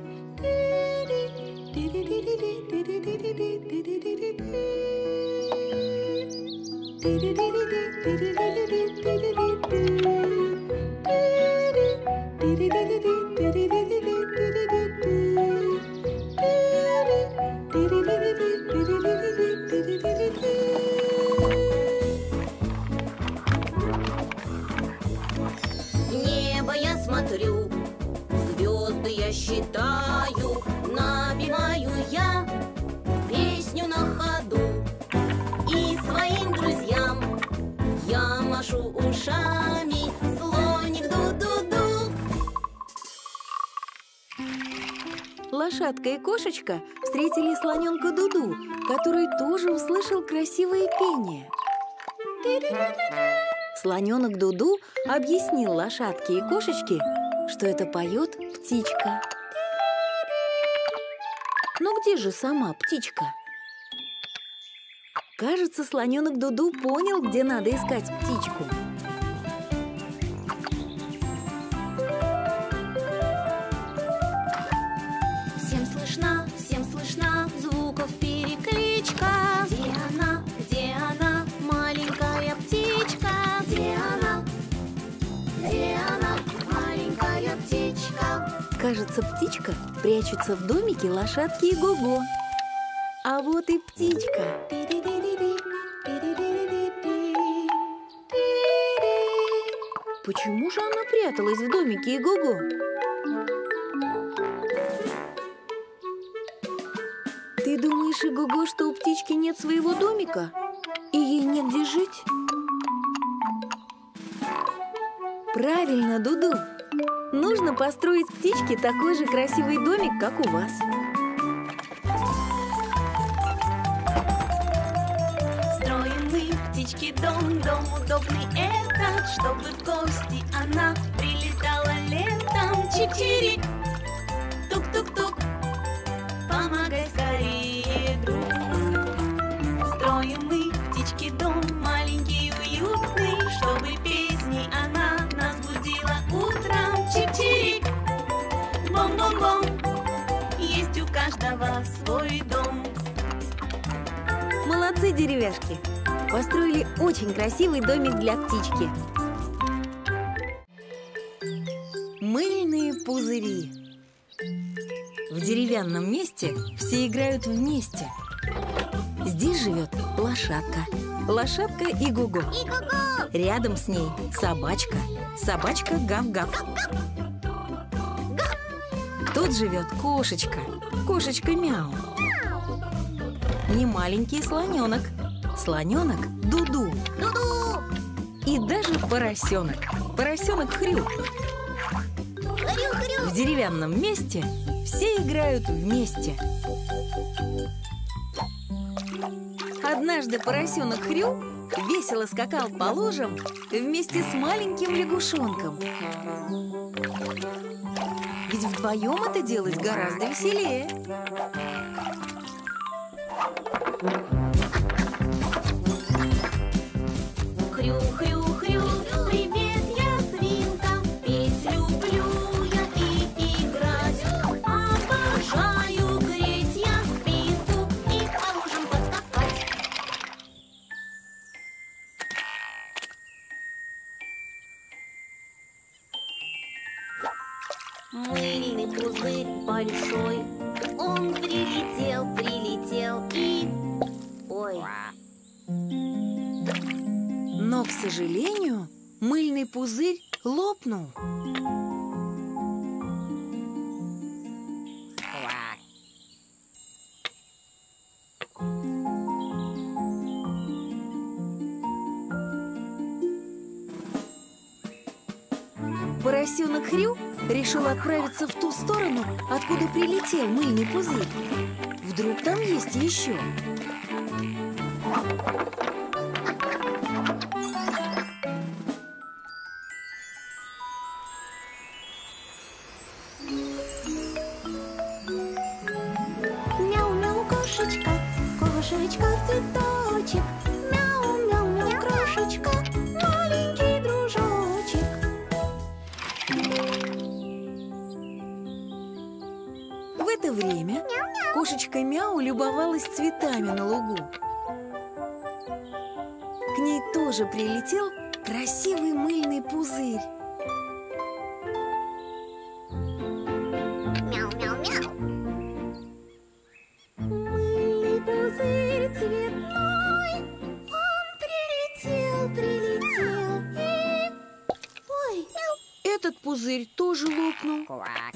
Небо я смотрю, звезды я считаю, напеваю я песню на ходу. И своим друзьям я машу ушами, слоник ду-ду-ду. Лошадка и кошечка встретили слоненка Дуду, который тоже услышал красивое пение. Слоненок Дуду объяснил лошадке и кошечке, что это поет птичка. Но где же сама птичка? Кажется, слоненок Дуду понял, где надо искать птичку. Всем слышна, всем слышна звуков перекличка. Где она, где она, маленькая птичка? Где она, Кажется, птичка прячется в домике лошадки и Го-Го. А вот и птичка. Почему же она пряталась в домике и Го-Го? Ты думаешь, и Го-Го, что у птички нет своего домика? И ей негде жить? Правильно, Дуду. Нужно построить птичке такой же красивый домик, как у вас. Строим мы птички дом, дом удобный этот, чтобы в гости она прилетала летом. Чик-чирик, тук-тук-тук, помогай скорее, друг. Строим мы птички дом, маленький, уютный, чтобы песней она нас будила утром. Чик-чирик, бом-бом-бом, есть у каждого свой дом. Молодцы, деревяшки! Построили очень красивый домик для птички. Мыльные пузыри. В деревянном месте все играют вместе. Здесь живет лошадка. Лошадка и Го-Го. И Го-Го! Рядом с ней собачка. Собачка Гав-Гав. Тут живет кошечка. Кошечка Мяу. Немаленький слоненок. Слоненок Дуду. Дуду! И даже поросенок. Поросенок Хрю. Хрю-хрю! В деревянном месте все играют вместе. Однажды поросенок Хрю весело скакал по лужам вместе с маленьким лягушонком. Ведь вдвоем это делать гораздо веселее. Хрю-хрю-хрю, привет, я свинка, петь люблю я и играть. Обожаю греть я спинку и по лужам поскакать. Мыльный пузырь большой, он прилетел, прилетел и... Ой... Но, к сожалению, мыльный пузырь лопнул. Поросенок Хрю решил отправиться в ту сторону, откуда прилетел мыльный пузырь. Вдруг там есть еще. Мяу-мяу, кошечка, кошечка в цветочек. Мяу-мяу-мяу, крошечка, маленький дружочек. В это время кошечка Мяу любовалась цветами на лугу. К ней тоже прилетел красивый мыльный пузырь. Мяу-мяу-мяу! Мыльный пузырь цветной, он прилетел, прилетел и... Ой, Этот пузырь тоже лопнул.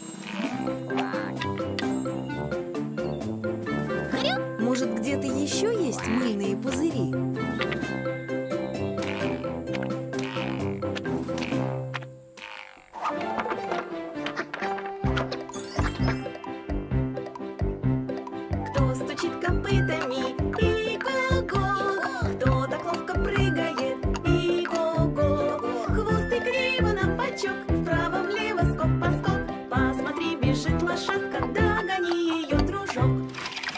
Может, где-то еще есть мыльные пузыри? кто стучит копытами? И Го-Го! Кто так ловко прыгает? И Го-Го! Хвосты криво на бочок, вправо-влево, скок-поскок. Посмотри, бежит лошадка, догони ее, дружок.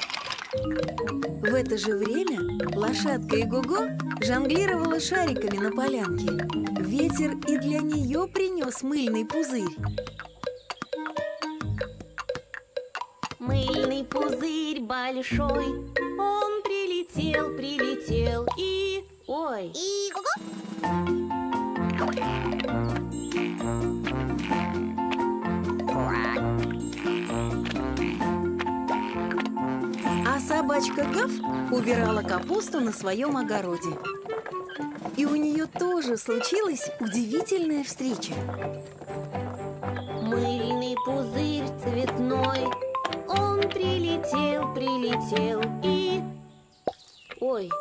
В это же время лошадка и Го-Го жонглировала шариками на полянке. Ветер и для нее принес мыльный пузырь. Мыльный пузырь большой, он прилетел, прилетел и... Ой! И Го-Го! Собачка Гав убирала капусту на своем огороде. И у нее тоже случилась удивительная встреча. Мыльный пузырь цветной, он прилетел, прилетел и... Ой!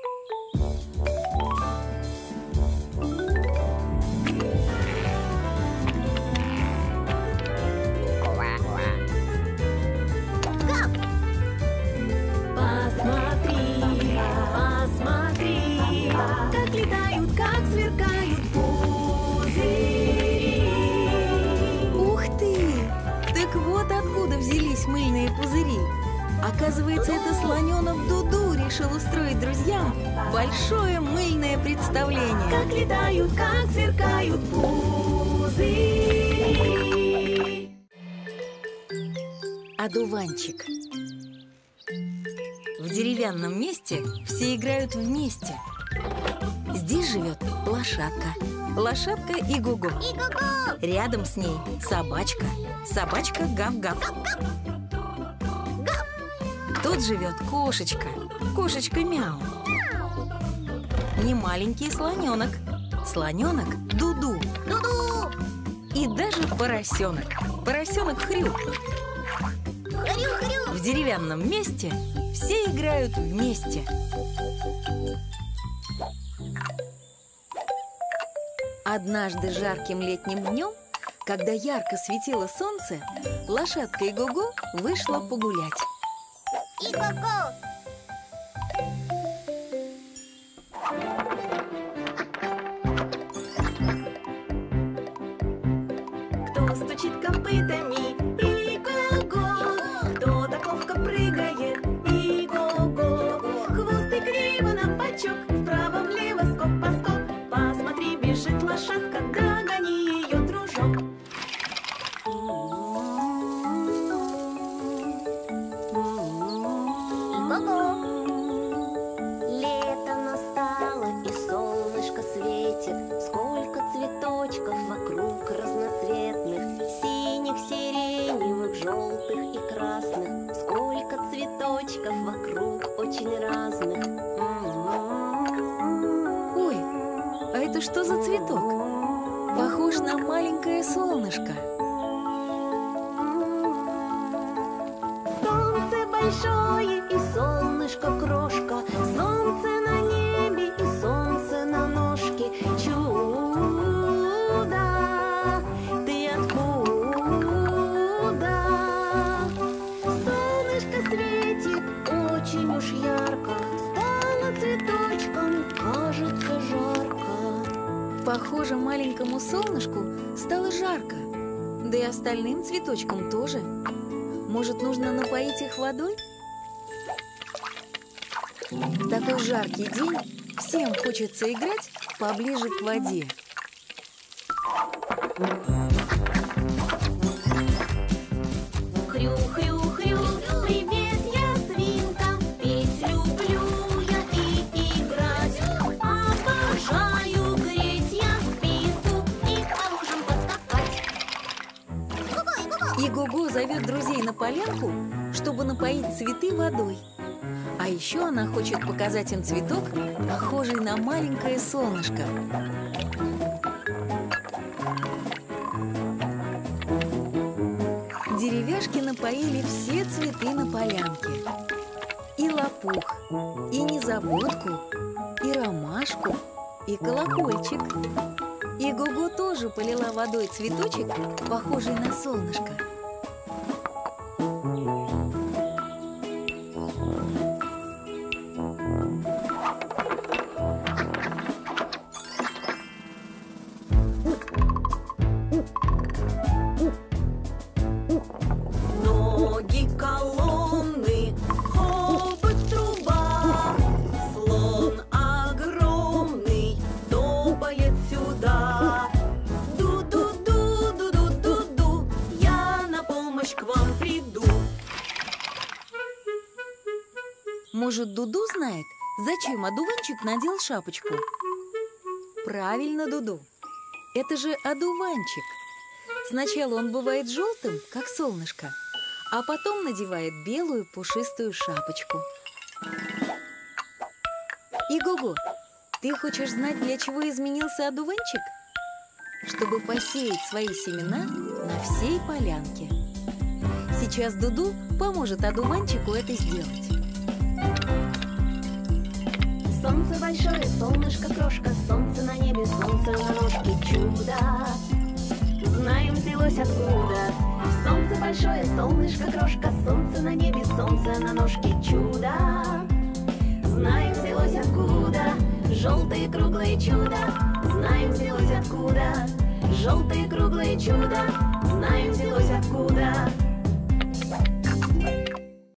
Посмотри, посмотри, как летают, как сверкают пузыри. Ух ты! Так вот откуда взялись мыльные пузыри. Оказывается, это слоненок Дуду решил устроить друзьям большое мыльное представление. Как летают, как сверкают пузыри. Одуванчик. В деревянном месте все играют вместе. Здесь живет лошадка. Лошадка И-го-го. И-го-го! Рядом с ней собачка. Собачка Гав-гав. Тут живет кошечка. Кошечка Мяу. Не маленький слоненок. Слоненок Дуду. Дуду! И даже поросенок. Поросенок Хрю. Хрю-хрю! В деревянном месте все играют вместе. Однажды жарким летним днем, когда ярко светило солнце, лошадка И-го-го вышла погулять. И-го-го! Кто стучит копытами? И-го-го! Кто так ловко прыгает? И-го-го! Хвост и криво на бочок, вправо-влево скок-поскок. Посмотри, бежит лошадка, догони ее, дружок. И-го-го! Лето настало, и солнышко светит. Сколько цветочков вокруг разноцветных, синих, сиреневых, желтых и красных. Сколько цветочков вокруг очень разных. Ой, а это что за цветок? Похож на маленькое солнышко. Солнце большое и солнышко крошка, солнце на небе и солнце на ножке. Чудо, ты откуда? Солнышко светит очень уж ярко, стало цветочком, кажется, жарко. Похоже, маленькому солнышку стало жарко. Да и остальным цветочкам тоже. Может, нужно напоить их водой? В такой жаркий день всем хочется играть поближе к воде. Хрю-хрю-хрю, привет, я свинка, петь люблю я и играть. Обожаю греть я спинку и по лужам поскакать. И-го-го зовет друзей на полянку, чтобы напоить цветы водой. А еще она хочет показать им цветок, похожий на маленькое солнышко. Деревяшки напоили все цветы на полянке. И лопух, и незабудку, и ромашку, и колокольчик. И-го-го тоже полила водой цветочек, похожий на солнышко. Ноги колонны, хобот труба, слон огромный топает сюда. Ду-ду-ду-ду-ду-ду-ду, я на помощь к вам приду. Может, Дуду знает, зачем одуванчик надел шапочку? Правильно, Дуду. Это же одуванчик. Сначала он бывает желтым, как солнышко, а потом надевает белую пушистую шапочку. Иго-го, ты хочешь знать, для чего изменился одуванчик? Чтобы посеять свои семена на всей полянке. Сейчас Дуду поможет одуванчику это сделать. Солнце большое, солнышко крошка, солнце на небе, солнце на ножке, чудо. Знаем, взялось откуда. Солнце большое, солнышко крошка, солнце на небе, солнце на ножке, чудо. Знаем, взялось откуда. Желтое круглое чудо. Знаем, взялось откуда. Желтое круглое чудо. Знаем, взялось откуда.